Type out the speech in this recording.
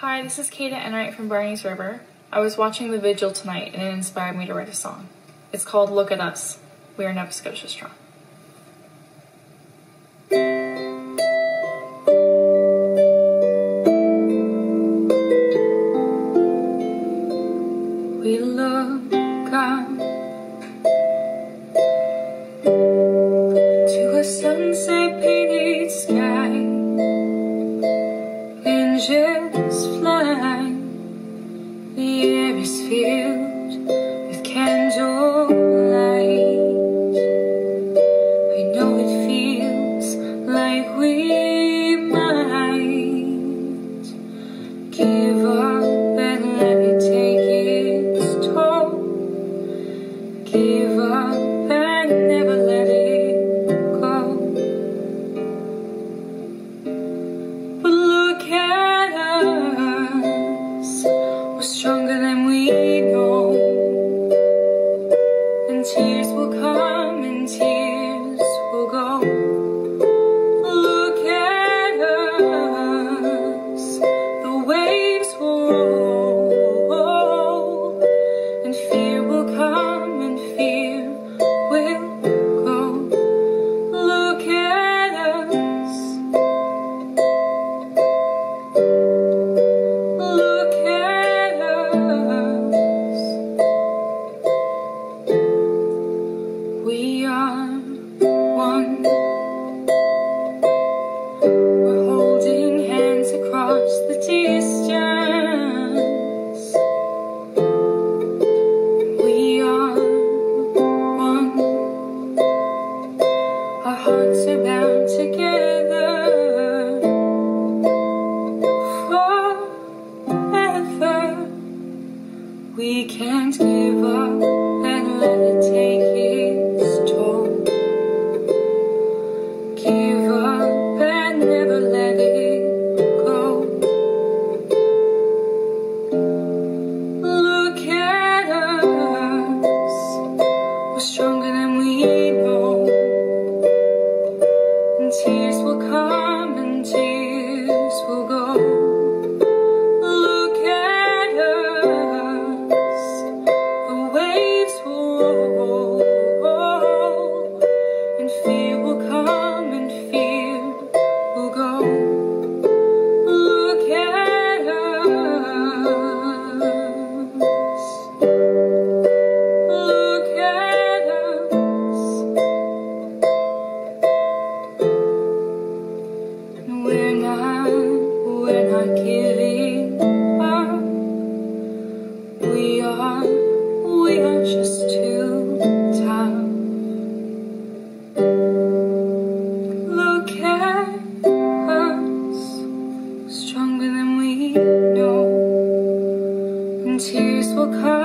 Hi, this is Kata Enright from Barney's River. I was watching the vigil tonight and it inspired me to write a song. It's called Look at Us. We are Nova Scotia strong. We look up to a sunset painted sky. Angels fly. The air is filled with candlelight. I know it feels like we might give up and let it take its toll. Give up and never let it go. But look at us, we're stronger than we know. And tears will come and tears will go. Look at us, the waves will roll, and fear will come and fear will go. Look at us, look at us. We are one. We're holding hands across the distance. We are one. Our hearts are bound together forever. We can't give up and let it take its toll. Give up and never let it go. Look at us, we're stronger than we know. And tears will come and tears will go. Look at us, the waves will roll, and fear will come and fear will go. Look at us, look at us. And we're not giving up. We are just too tough. Look at us, stronger than we know. And tears will come